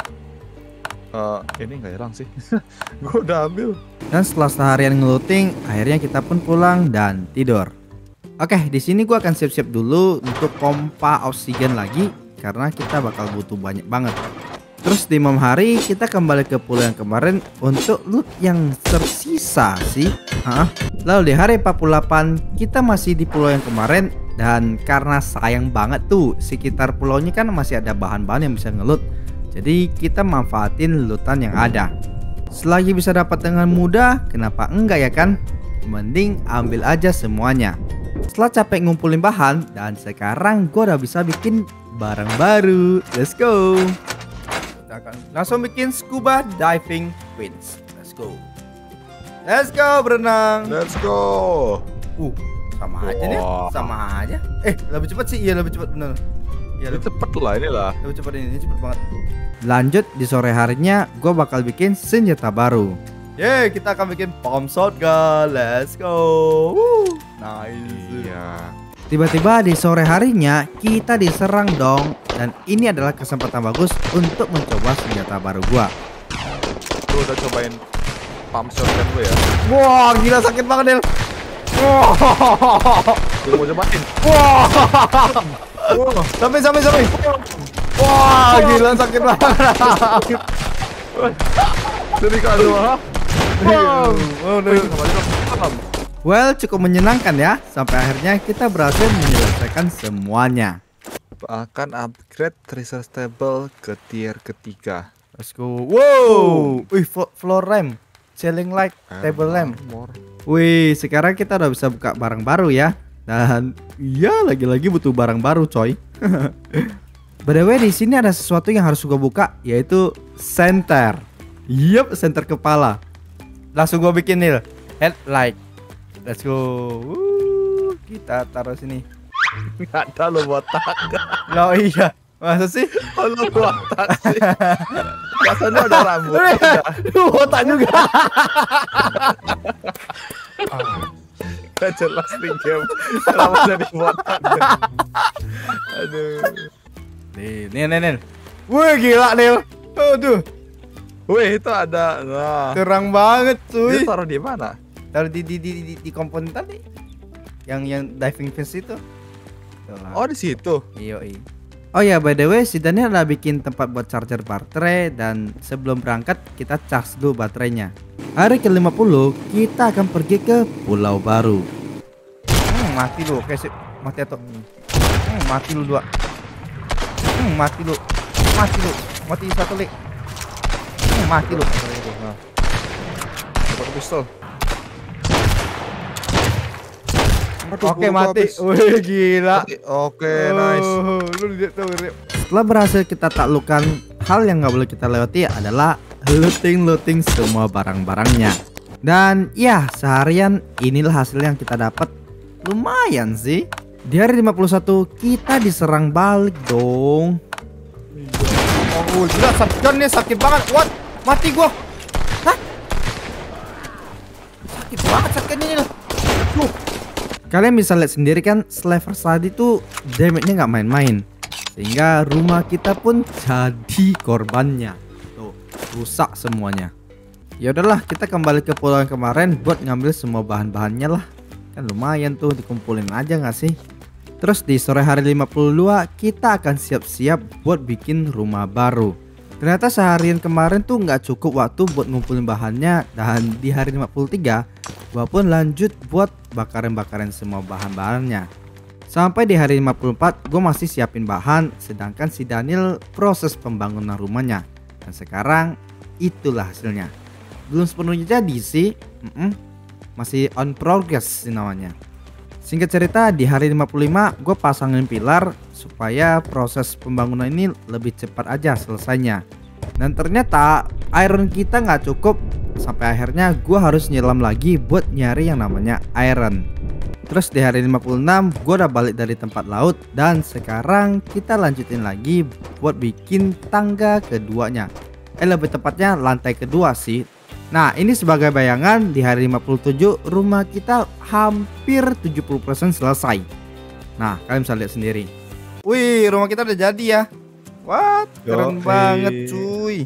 Uh, ini nggak hilang sih. Gue udah ambil. Dan setelah seharian ngeluting, akhirnya kita pun pulang dan tidur. Oke, di sini gua akan siap-siap dulu untuk pompa oksigen lagi karena kita bakal butuh banyak banget. Terus di malam hari kita kembali ke pulau yang kemarin untuk loot yang tersisa sih. Hah? Lalu di hari empat puluh delapan kita masih di pulau yang kemarin dan karena sayang banget tuh sekitar pulaunya kan masih ada bahan-bahan yang bisa ngeloot. Jadi kita manfaatin lootan yang ada. Selagi bisa dapat dengan mudah, kenapa enggak ya kan? Mending ambil aja semuanya. Setelah capek ngumpulin bahan dan sekarang gua udah bisa bikin barang baru. Let's go. Kita akan langsung bikin scuba diving fins. Let's go. Let's go berenang. Let's go. Uh, sama aja nih, Wah. sama aja. Eh, lebih cepat sih, iya lebih cepat bener. Iya Ini lebih, cepet lah inilah. lebih cepat ini, ini cepet banget. Lanjut di sore harinya, gue bakal bikin senjata baru. Yeay, kita akan bikin palm shotgun. Let's go. Woo. Nice. Iya. Tiba-tiba di sore harinya kita diserang dong. Dan ini adalah kesempatan bagus untuk mencoba senjata baru gua. Lu udah cobain pump shotgun gue ya? Wah, gila sakit banget Del. Wah, Lu mau cobain? wah, Wah. sampai sampai sampai. Wah, gila sakit banget. Jadi kalau ha? Wow. Oh, no. Wih, kembali dong. Paham. Well, cukup menyenangkan ya. Sampai akhirnya kita berhasil menyelesaikan semuanya. Akan upgrade treasure table ke tier ketiga. Let's go. Wow. Wih, flo- floor lamp, ceiling light, table lamp. Armor. Wih, sekarang kita udah bisa buka barang baru ya. Dan ya lagi-lagi butuh barang baru, coy. By the way, di sini ada sesuatu yang harus gua buka, yaitu center. Yup, center kepala. Langsung gua bikin nih, headlight. Let's go. Wuh, kita taruh sini. Nggak ada lo botak. Oh iya, masa sih? Oh, lo botak sih. Biasanya ada rambut. Lu botak juga. Gak jelas nih game. Kenapa jadi botak? Aduh. Nih, nih, nih, nih. Wih gila Nil. Aduh. Wih itu ada. Nah. Terang banget cuy. Dia taruh di mana? Taruh di di di di, di komponen tadi. Yang yang diving fence itu. Tuh lah. Oh di situ. Iyo iya. Oh ya by the way si Daniel udah bikin tempat buat charger baterai. Dan sebelum berangkat kita charge dulu baterainya. Hari ke lima puluh kita akan pergi ke Pulau Baru. Hmm, mati lu. Oke sip. Mati atau hmm, mati lu dua. Hmm, mati lu. Mati lu. Mati satu lik. Hmm, mati lu. Nah. Pakai pistol. Aduh, Oke peluru mati. habis. Wih gila. Mati. Oke nice. Oh, lu lihat tuh, Rip. Setelah berhasil kita taklukkan, hal yang nggak boleh kita lewati adalah looting-looting semua barang-barangnya. Dan ya seharian inilah hasil yang kita dapat. Lumayan sih. Di hari lima puluh satu kita diserang balik dong. Oh gila shotgun nih sakit banget. What? Mati gua. Hah? Sakit banget shotgun ini loh. Loh. Kalian bisa lihat sendiri kan slavers tadi tuh damage-nya nggak main-main. Sehingga rumah kita pun jadi korbannya. Tuh, rusak semuanya. Ya udahlah, kita kembali ke pulau yang kemarin buat ngambil semua bahan-bahannya lah. Kan lumayan tuh dikumpulin aja nggak sih? Terus di sore hari lima puluh dua kita akan siap-siap buat bikin rumah baru. Ternyata seharian kemarin tuh nggak cukup waktu buat ngumpulin bahannya. Dan di hari lima puluh tiga gua pun lanjut buat bakaran-bakaran semua bahan-bahannya. Sampai di hari lima puluh empat gue masih siapin bahan, sedangkan si Daniel proses pembangunan rumahnya. Dan sekarang itulah hasilnya. Belum sepenuhnya jadi sih, mm -mm. masih on progress sih namanya. Singkat cerita di hari lima puluh lima gue pasangin pilar supaya proses pembangunan ini lebih cepat aja selesainya. Dan ternyata iron kita nggak cukup. Sampai akhirnya gue harus nyelam lagi buat nyari yang namanya iron. Terus di hari lima puluh enam gue udah balik dari tempat laut. Dan sekarang kita lanjutin lagi buat bikin tangga keduanya. Eh lebih tepatnya lantai kedua sih. Nah ini sebagai bayangan di hari lima puluh tujuh rumah kita hampir tujuh puluh persen selesai. Nah kalian bisa lihat sendiri. Wih rumah kita udah jadi ya. What? Keren Yo, banget hey. cuy.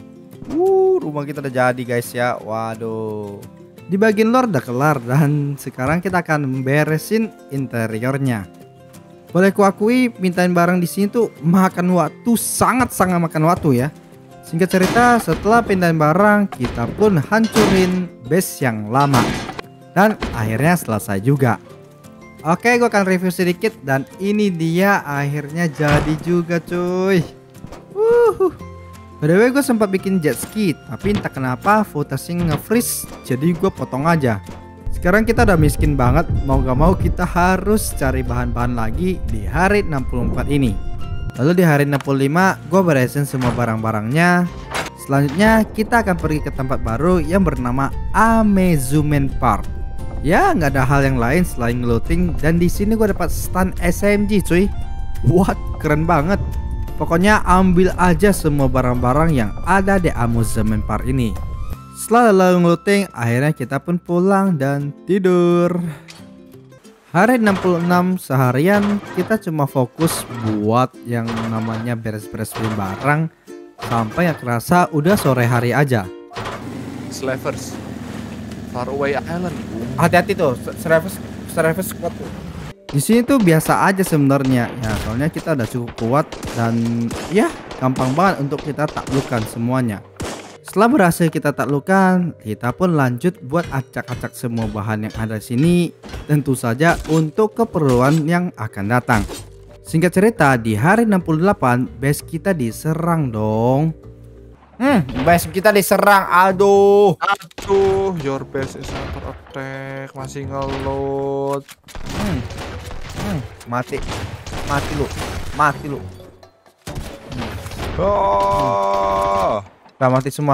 Uh, rumah kita udah jadi guys ya. Waduh. Di bagian luar udah kelar dan sekarang kita akan beresin interiornya. Boleh kuakui mintain barang di sini tuh makan waktu, sangat-sangat makan waktu ya. Singkat cerita setelah pindahin barang kita pun hancurin base yang lama. Dan akhirnya selesai juga. Oke gue akan review sedikit dan ini dia akhirnya jadi juga cuy. Wuhu. By the way gue sempat bikin jet ski, tapi entah kenapa footage-nya nge-freeze, jadi gue potong aja. Sekarang kita udah miskin banget, mau gak mau kita harus cari bahan-bahan lagi di hari enam puluh empat ini. Lalu di hari enam puluh lima gue beresin semua barang-barangnya. Selanjutnya kita akan pergi ke tempat baru yang bernama Amusement Park. Ya nggak ada hal yang lain selain looting, dan di sini gue dapat stun S M G cuy. What? Keren banget. Pokoknya ambil aja semua barang-barang yang ada di Amusement Park ini. Setelah lalu looting, akhirnya kita pun pulang dan tidur. Hari enam puluh enam seharian kita cuma fokus buat yang namanya beres-beres barang sampai yang kerasa udah sore hari aja. Slavers. Faraway Island. Hati-hati tuh, service service squad tuh. Di sini tuh biasa aja sebenarnya ya, soalnya kita udah cukup kuat dan ya gampang banget untuk kita taklukkan semuanya. Setelah berhasil kita taklukkan, kita pun lanjut buat acak-acak semua bahan yang ada di sini, tentu saja untuk keperluan yang akan datang. Singkat cerita di hari enam puluh delapan base kita diserang dong. Hmm, base kita diserang, aduh. Aduh, your base is under attack, masih ngeload. Hmm. Hmm, mati. Mati lu. Mati lu. Oh. Udah mati semua.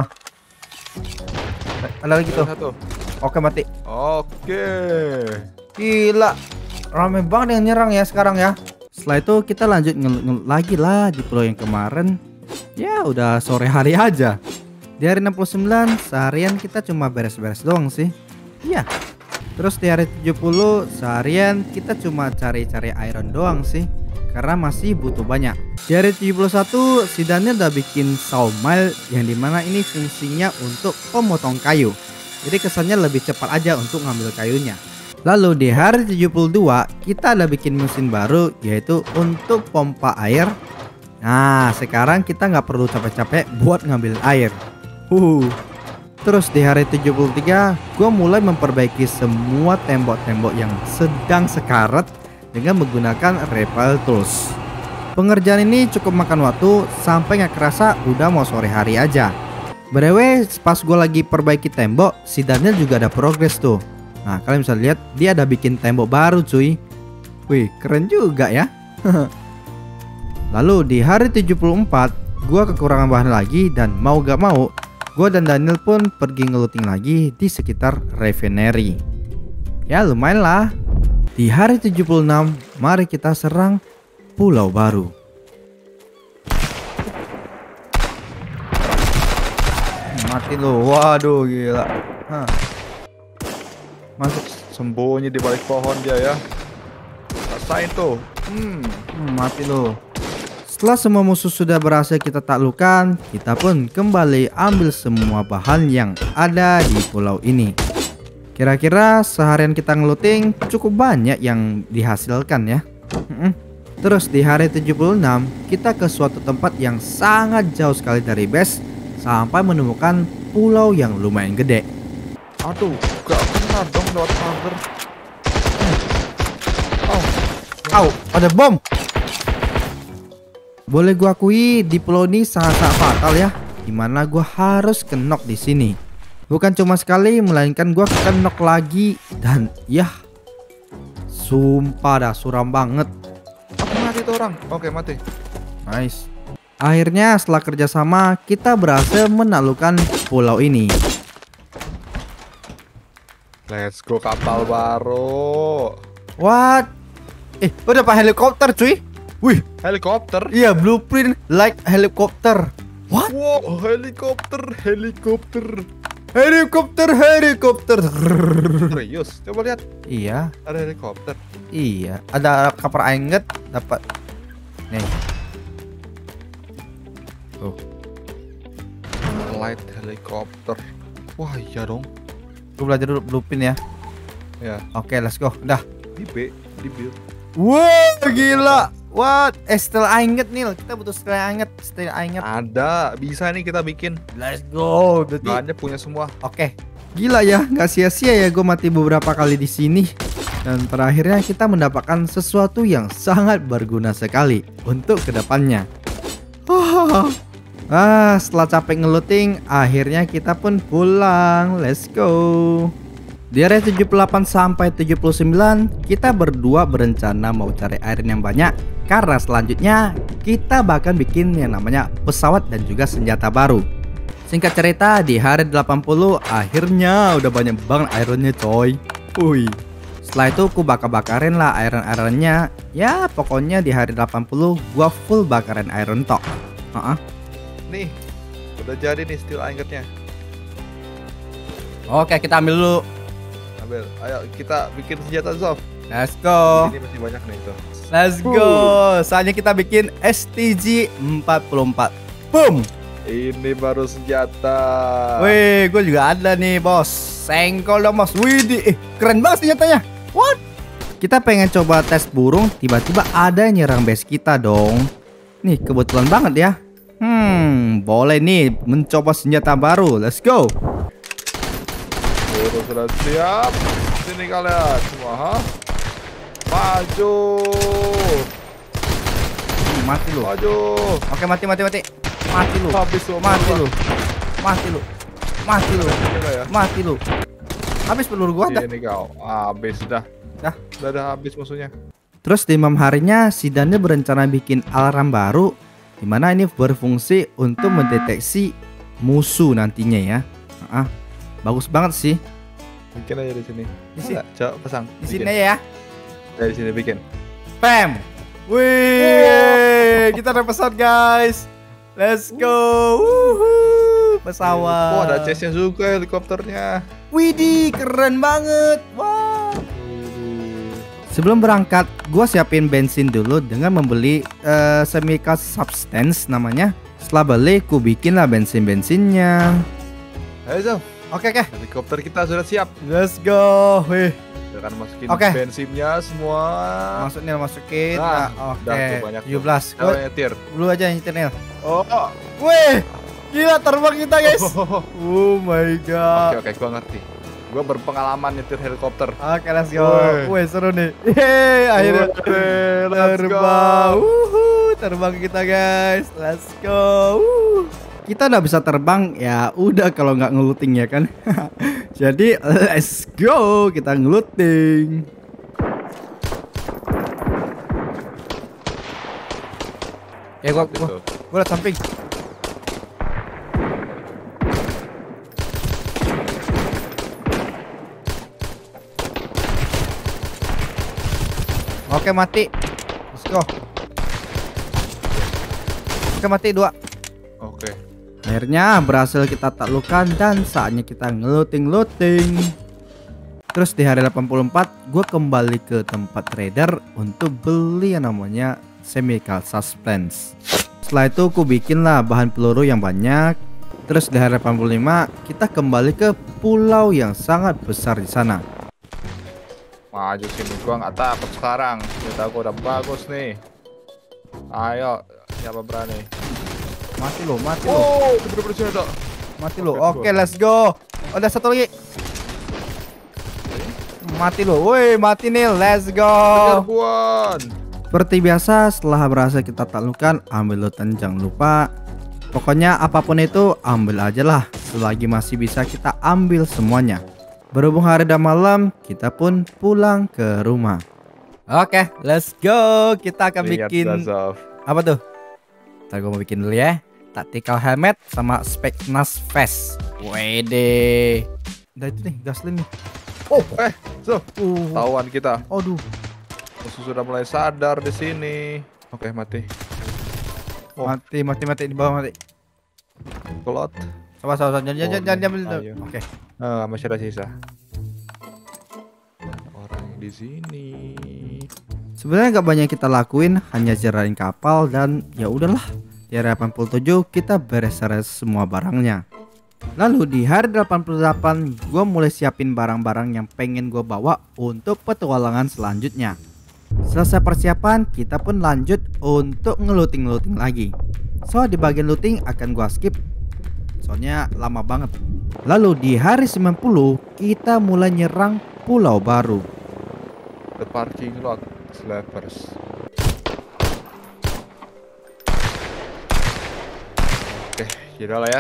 Ada lagi tuh. Satu. Oke mati. Oke. Gila. Rame banget yang nyerang ya sekarang ya. Setelah itu kita lanjut ngelut lagi lah di pulau yang kemarin. Ya udah sore hari aja. Di hari enam puluh sembilan seharian kita cuma beres-beres doang sih. Iya. Terus di hari tujuh puluh seharian kita cuma cari-cari iron doang sih. karena masih butuh banyak. Di hari tujuh puluh satu si Daniel udah bikin sawmill yang dimana ini fungsinya untuk pemotong kayu. Jadi kesannya lebih cepat aja untuk ngambil kayunya. Lalu di hari tujuh puluh dua kita ada bikin mesin baru, yaitu untuk pompa air. Nah sekarang kita nggak perlu capek-capek buat ngambil air. Huh. Terus di hari tujuh puluh tiga gue mulai memperbaiki semua tembok-tembok yang sedang sekarat dengan menggunakan Repel Tools. Pengerjaan ini cukup makan waktu sampai nggak kerasa udah mau sore hari aja. By the way, pas gue lagi perbaiki tembok, si Daniel juga ada progres tuh. Nah kalian bisa lihat dia ada bikin tembok baru cuy. Wih keren juga ya. Lalu di hari tujuh puluh empat gue kekurangan bahan lagi, dan mau gak mau gue dan Daniel pun pergi ngeluting lagi di sekitar refinery. Ya lumayan lah. Di hari tujuh puluh enam mari kita serang pulau baru. Mati lo. Waduh gila. Hah. Masuk sembunyi di balik pohon dia ya. Rasain tuh. Hmm. Hmm, mati lo. Setelah semua musuh sudah berhasil kita taklukkan, kita pun kembali ambil semua bahan yang ada di pulau ini. Kira-kira seharian kita ngeluting cukup banyak yang dihasilkan ya. Terus di hari tujuh puluh enam kita ke suatu tempat yang sangat jauh sekali dari base, sampai menemukan pulau yang lumayan gede. Aduh, gak kena dong lewat pagar. Oh, oh, ada bom. Boleh gua akui di pulau ini sangat-sangat fatal ya, dimana gua harus kenok di sini. Bukan cuma sekali, melainkan gua kenok lagi, dan yah, sumpah dah suram banget. Aku mati tuh orang. Oke mati. Nice. Akhirnya setelah kerjasama kita berhasil menaklukkan pulau ini. Let's go kapal baru. What? Eh, udah pak helikopter cuy. Wih, Helikopter. iya blueprint like helikopter. What? Wow, helikopter, helikopter. Helikopter, helikopter. Serius? Coba lihat. Iya, Ada helikopter. iya. Ada kapal anget dapat. Nih. Tuh. Light helikopter. Wah iya dong. Gue belajar dulu blueprint ya. Ya. Oke, let's go. Udah. Di B, di build. Wow, gila. What? Eh, setelah anget nih, kita butuh setelah anget, setelah anget. Ada, bisa nih kita bikin. Let's go. Berarti Bahannya punya semua. oke. Gila ya, nggak sia-sia ya gue mati beberapa kali di sini. Dan terakhirnya kita mendapatkan sesuatu yang sangat berguna sekali untuk kedepannya. Oh. Ah, setelah capek ngeluting, akhirnya kita pun pulang. Let's go. Di area tujuh puluh delapan sampai tujuh puluh sembilan, kita berdua berencana mau cari iron yang banyak, karena selanjutnya kita bahkan bikin yang namanya pesawat dan juga senjata baru. Singkat cerita, di hari delapan puluh akhirnya udah banyak banget ironnya coy. Wih. Setelah itu aku bakar-bakarin lah iron-ironnya. Ya pokoknya di hari delapan puluh gua full bakarin iron tok. uh -uh. Nih, udah jadi nih steel ingetnya. Oke, kita ambil dulu. Ambil, ayo kita bikin senjata Zof. Let's go. Ini masih banyak nih itu. Let's go. Saatnya kita bikin S T G empat puluh empat. Boom. Ini baru senjata. Wih, gue juga ada nih bos. Sengkol dong bos. Wih, di, eh, keren banget senjatanya. What? Kita pengen coba tes burung, tiba-tiba ada yang nyerang base kita dong. Nih kebetulan banget ya. Hmm, boleh nih mencoba senjata baru. Let's go. Burung sudah siap. Sini kalian semua, ha? Maju. Hmm, mati lu. Maju. Oke, mati mati mati. Mati lu. Habis lu. Mati lu. Mati lu. Mati lu. Gila ya. Mati lu. Habis peluru gua dah. Ini kau. Habis dah. Dah. Udah dah habis musuhnya. Terus di malam harinya si Daniel berencana bikin alarm baru, dimana ini berfungsi untuk mendeteksi musuh nantinya ya. Ah, bagus banget sih. Bikin aja di sini. Di sini. Coba pasang. Di sini ya. Ya di sini bikin. Pam. Wih, kita ada pesawat guys. Let's go. Wuhu, pesawat. Oh, ada chestnya juga helikopternya. Widih, keren banget. Wah. Sebelum berangkat, gua siapin bensin dulu dengan membeli uh, chemical substance namanya. Setelah beli, ku bikin lah bensin-bensinnya. Ayo Zam. Oke oke. Helikopter kita sudah siap. Let's go. Wih. Kita akan masukin Oke. bensinnya semua. Masukin, masukin. Nah, Nah, udah oke. tuh banyak tuh. tujuh belas. Siapa yang nyetir? Lu aja yang nyetir, Nil. Oh. Wih. Gila terbang kita, guys. Oh. Oh my god. Oke oke, gua ngerti. Gua berpengalaman nyetir helikopter. Oke, let's go. Woi. Wih, seru nih. Yeay, akhirnya Woi, let's terbang. go. Wuhu, terbang kita, guys. Let's go. Wuhu. Kita udah bisa terbang, ya udah kalau nggak ngeluting ya kan. Jadi let's go, kita ngeluting. Ya gua gua, gua liat samping. Oke, mati. Let's go. Oke, mati dua. Oke. Akhirnya berhasil kita taklukkan dan saatnya kita ngeluting-luting. Terus di hari delapan puluh empat gue kembali ke tempat trader untuk beli yang namanya chemical suspense. Setelah itu aku bikin lah bahan peluru yang banyak. Terus di hari delapan puluh lima kita kembali ke pulau yang sangat besar di sana. Maju sini, gua nggak takut sekarang. Kita gua udah bagus nih. Ayo, siapa berani? Mati lo, mati lo, Oh, bener-bener sini tuh. mati lo. Oke, Oke, let's go. Ada satu lagi. Mati lo, woi mati nih, let's go. Serbuan. Seperti biasa, setelah berhasil kita taklukkan, ambil lutan, jangan lupa. Pokoknya apapun itu ambil aja lah, selagi masih bisa kita ambil semuanya. Berhubung hari dan malam, kita pun pulang ke rumah. Oke, let's go. Kita akan Lihat, bikin Zazov. apa tuh? Ntar gue mau bikin dulu ya. Tactical helmet sama spek nas vest. Wede. Udah itu nih, gaslin nih. Oh, eh, so, Uh. tawan kita. Aduh. Musuh sudah mulai sadar di sini. Oke, mati. Oh. Mati, mati, mati di bawah mati. Kolot. Coba, coba, jangan, jangan, Oh, jangan, jangan, ayo. jangan. Oke. Ah, masih ada sisa. Orang di sini. Sebenarnya nggak banyak kita lakuin, hanya jarain kapal dan ya udahlah. Di hari delapan puluh tujuh kita beres-beres semua barangnya. Lalu di hari delapan puluh delapan gue mulai siapin barang-barang yang pengen gue bawa untuk petualangan selanjutnya. Selesai persiapan, kita pun lanjut untuk ngeluting-ngeluting lagi. So di bagian looting akan gue skip, soalnya lama banget. Lalu di hari sembilan puluh kita mulai nyerang pulau baru. The parking lot slavers. Oke, kira lah ya.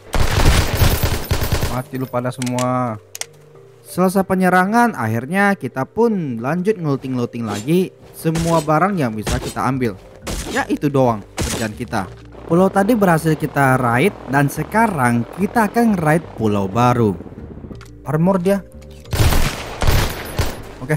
Mati lu pada semua. Selesai penyerangan, akhirnya kita pun lanjut ngeluting-ngeluting lagi semua barang yang bisa kita ambil. Ya itu doang kerjaan kita. Pulau tadi berhasil kita raid dan sekarang kita akan raid pulau baru. Armor dia. Oke.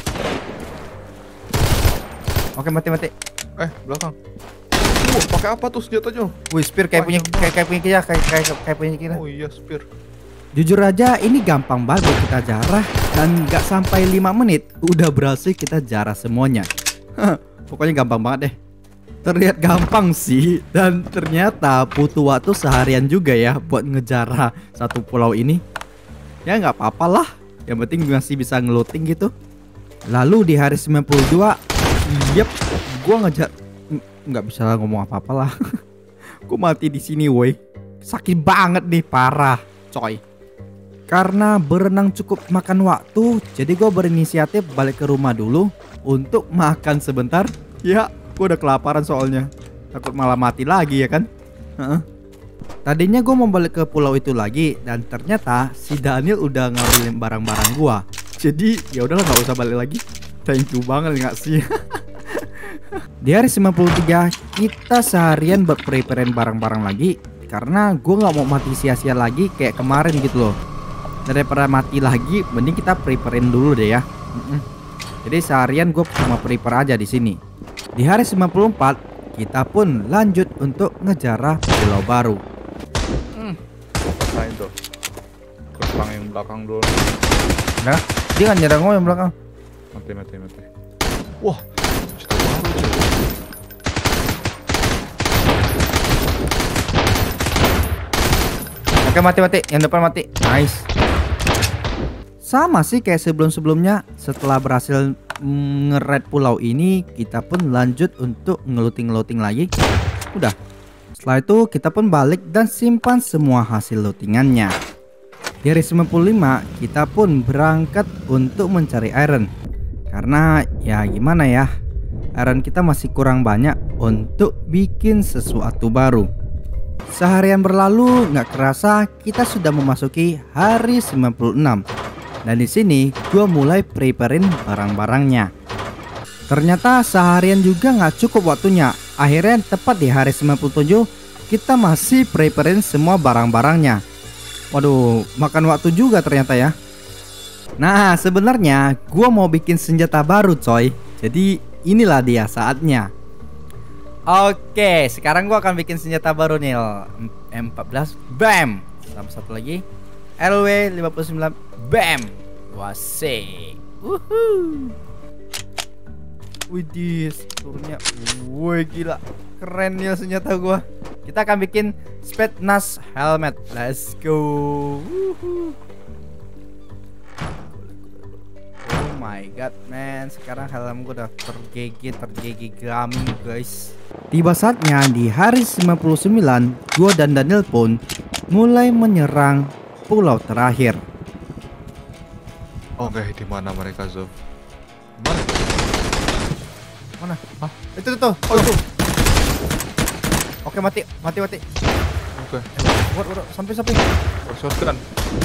Oke, mati-mati. Eh, belakang. Uh, pakai apa tuh senjatanya? Wih, spear kayak Wah, punya yang kayak, kayak punya kita, kayak kayak kayak punya kita. Oh iya, spear. Jujur aja ini gampang banget buat kita jarah dan nggak sampai lima menit udah berhasil kita jarah semuanya. Pokoknya gampang banget deh. Terlihat gampang sih dan ternyata butuh waktu seharian juga ya buat ngejarah satu pulau ini. Ya nggak apa-apa lah, yang penting masih bisa ngeluting gitu. Lalu di hari sembilan puluh dua, yep, gua ngejar nggak bisa ngomong apa-apa lah. Gua mati di sini woi. Sakit banget nih, parah coy. Karena berenang cukup makan waktu, jadi gue berinisiatif balik ke rumah dulu untuk makan sebentar. Ya, gue udah kelaparan soalnya. Takut malah mati lagi ya kan. uh-uh. Tadinya gue mau balik ke pulau itu lagi dan ternyata si Daniel udah ngambilin barang-barang gue. Jadi ya udahlah, nggak usah balik lagi. Thank you banget nggak sih. Di hari sembilan puluh tiga kita seharian buat prepare barang-barang lagi karena gue nggak mau mati sia-sia lagi kayak kemarin gitu loh. Daripada mati lagi, mending kita preparein dulu deh ya. Mm-mm. Jadi seharian gue cuma prepare aja di sini. Di hari sembilan puluh empat kita pun lanjut untuk ngejarah pulau baru. Hmm. Rasain tuh. Kesang yang belakang dulu. Nah, dia kan nyerang gue yang belakang. Mati, mati, mati. Wah, senjata baru cuy. Oke, mati-mati, yang depan mati. Nice. Sama sih kayak sebelum-sebelumnya. Setelah berhasil nge-raid pulau ini, kita pun lanjut untuk ngeluting-ngeluting lagi. Udah. Setelah itu kita pun balik dan simpan semua hasil lootingannya. Di hari sembilan puluh lima kita pun berangkat untuk mencari iron. Karena ya gimana ya, iron kita masih kurang banyak untuk bikin sesuatu baru. Seharian berlalu, nggak kerasa kita sudah memasuki hari sembilan puluh enam. Dan di sini gue mulai preparein barang-barangnya. Ternyata seharian juga nggak cukup waktunya. Akhirnya tepat di hari sembilan puluh tujuh kita masih preparein semua barang-barangnya. Waduh, makan waktu juga ternyata ya. Nah, sebenarnya gue mau bikin senjata baru coy. Jadi inilah dia saatnya. Oke, sekarang gue akan bikin senjata baru nih. M empat belas, bam. Sama satu lagi L W lima puluh sembilan, bam. Wasik. Wuhuu. Widih, turunnya. Woi, gila. Keren ya senjata gua. Kita akan bikin Spetsnaz helmet. Let's go. Wuhuu. Oh my god, man. Sekarang helm gua udah tergigi, tergigi gaming, guys. Tiba saatnya di hari sembilan puluh sembilan, gua dan Daniel pun mulai menyerang pulau terakhir. Oke, di mana mereka, Zof? Mana? Mana? Hah? Itu tuh. Oh, itu. Oke, mati, mati, mati. Oke. Waduh, waduh, sampai sampai. Oh, shotgun.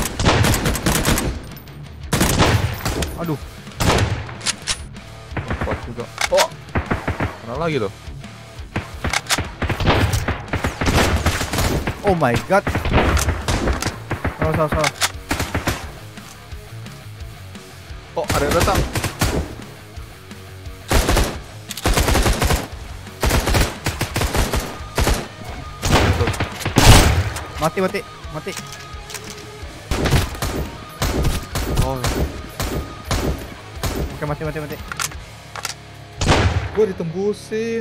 Aduh. Kuat juga. Oh. Mana lagi tuh? Oh my god. Salah, salah, salah. Oh, ada yang datang. Mati, mati, mati. Oh. Oke, mati, mati, mati. Gue ditembusin.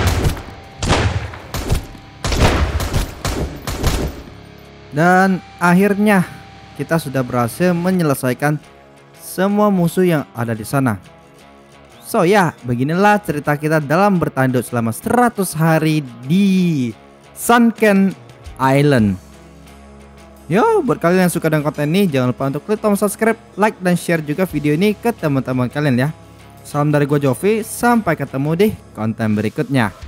Dan akhirnya kita sudah berhasil menyelesaikan semua musuh yang ada di sana. So ya, beginilah cerita kita dalam bertahan hidup selama seratus hari di Sunken Island. Yo, buat kalian yang suka dengan konten ini, jangan lupa untuk klik tombol subscribe, like, dan share juga video ini ke teman-teman kalian ya. Salam dari gue Jovi, sampai ketemu di konten berikutnya.